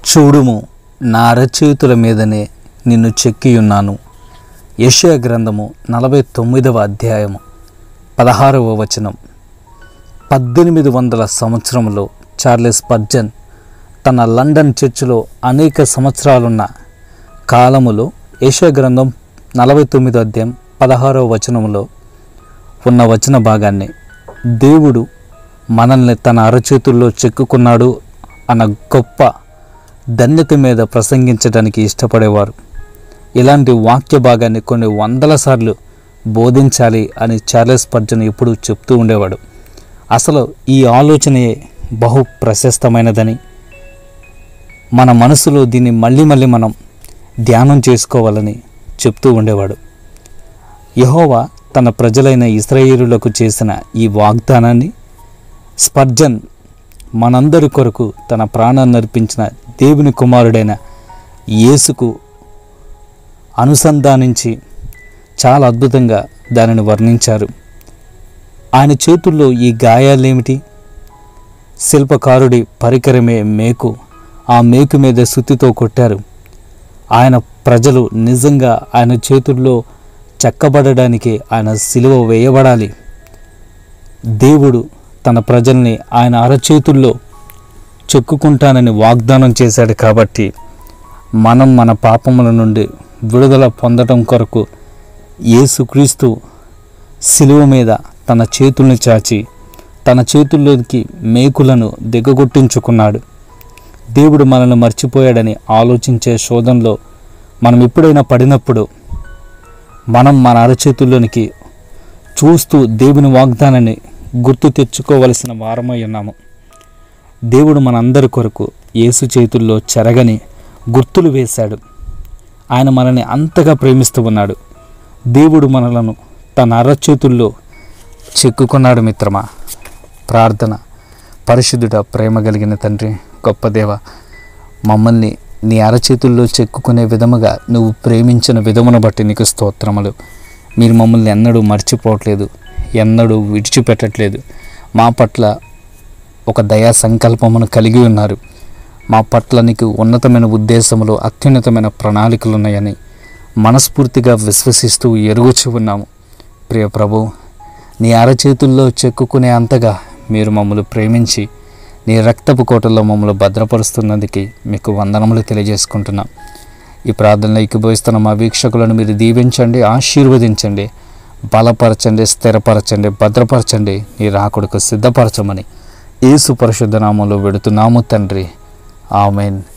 చూడుము, నా అరచేతుల మీదనే నిన్ను చెక్కియున్నాను. యెషయా గ్రంథము 49వ అధ్యాయము 16వ వచనం. 1800 సంవత్సరంలో చార్లెస్ స్పర్జన్ తన లండన్ చర్చిలో అనేక సంవత్సరాలున్న కాలములో యెషయా గ్రంథం 49వ అధ్యాయం 16వ వచనంలో ఉన్న వచన భాగాన్ని దేవుడు మనల్ని తన అరచేతుల్లో చెక్కుకున్నాడు అన్న గొప్ప ధన్యత మీద ప్రసంగించడానికి ఇష్టపడేవారు. ఇలాంటి వాక్య భాగాన్ని కొన్ని వందల సార్లు బోధించాలి అని చార్లెస్ స్పర్జన్ ఎప్పుడూ చెప్తూ ఉండేవాడు. అసలు ఈ ఆలోచనయే బహు ప్రశస్తమైనదని, మన మనసులో దీన్ని మళ్ళీ మనం ధ్యానం చేసుకోవాలని చెప్తూ ఉండేవాడు. యెహోవా తన ప్రజలైన ఇశ్రాయేలులకు చేసిన ఈ వాగ్దానాన్ని స్పర్జన్ మనందరి కొరకు తన ప్రాణాన్ని అర్పించిన దేవుని కుమారుడైన యేసుకు అనుసంధానించి చాలా అద్భుతంగా దానిని వర్ణించారు. ఆయన చేతుల్లో ఈ గాయాలేమిటి? శిల్పకారుడి పరికరమే మేకు. ఆ మేకు మీద సుత్తితో కొట్టారు. ఆయన ప్రజలు నిజంగా ఆయన చేతుల్లో చెక్కబడడానికి ఆయన సిలువ వేయబడాలి. దేవుడు తన ప్రజల్ని ఆయన అరచేతుల్లో చెక్కుకుంటానని వాగ్దానం చేశాడు. కాబట్టి మనం మన పాపముల నుండి విడుదల పొందడం కొరకు యేసుక్రీస్తు సిలువ మీద తన చేతుల్ని చాచి తన చేతుల్లోకి మేకులను దిగగొట్టించుకున్నాడు. దేవుడు మనల్ని మర్చిపోయాడని ఆలోచించే శోధనలో మనం ఎప్పుడైనా పడినప్పుడు మనం మన అరచేతుల్లోనికి చూస్తూ దేవుని వాగ్దానాన్ని గుర్తు తెచ్చుకోవలసిన వారమై ఉన్నాము. దేవుడు మనందరి కొరకు యేసు చేతుల్లో చెరగని గుర్తులు వేశాడు. ఆయన మనల్ని అంతగా ప్రేమిస్తూ ఉన్నాడు. దేవుడు మనలను తన అరచేతుల్లో చెక్కుకున్నాడు. మిత్రమా, ప్రార్థన. పరిశుద్ధుడ, ప్రేమ కలిగిన తండ్రి, గొప్ప దేవ, మమ్మల్ని నీ అరచేతుల్లో చెక్కుకునే విధముగా నువ్వు ప్రేమించిన విధమును బట్టి నీకు స్తోత్రములు. మీరు మమ్మల్ని ఎన్నడూ మర్చిపోవట్లేదు, ఎన్నడూ విడిచిపెట్టట్లేదు. మా పట్ల ఒక దయా సంకల్పమును కలిగి ఉన్నారు. మా పట్ల నీకు ఉన్నతమైన ఉద్దేశములు, అత్యున్నతమైన ప్రణాళికలు ఉన్నాయని మనస్ఫూర్తిగా విశ్వసిస్తూ ఎరుగుచి ఉన్నాము. ప్రియ ప్రభు, నీ అరచేతుల్లో చెక్కుకునే అంతగా మీరు మమ్మల్ని ప్రేమించి నీ రక్తపు కోటల్లో మమ్మల్ని భద్రపరుస్తున్నందుకు మీకు వందనములు తెలియజేసుకుంటున్నాం. ఈ ప్రార్థనలో ఏకీభవిస్తున్న మా వీక్షకులను మీరు దీవించండి, ఆశీర్వదించండి, బలపరచండి, స్థిరపరచండి, భద్రపరచండి. నీ రాకడకు సిద్ధపరచమని యేసు పరిశుద్ధ నామములో వేడుతున్నాము తండ్రి. ఆమేన్.